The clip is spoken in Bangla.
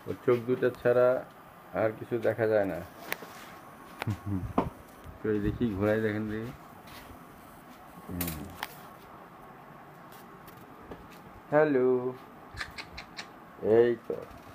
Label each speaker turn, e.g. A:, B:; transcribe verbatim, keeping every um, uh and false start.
A: ওর চোখ দুটা ছাড়া আর কিছু দেখা যায় না। তো এই দেখি ঘোড়ায় দেখেন দেখি। হ্যালো, এই তো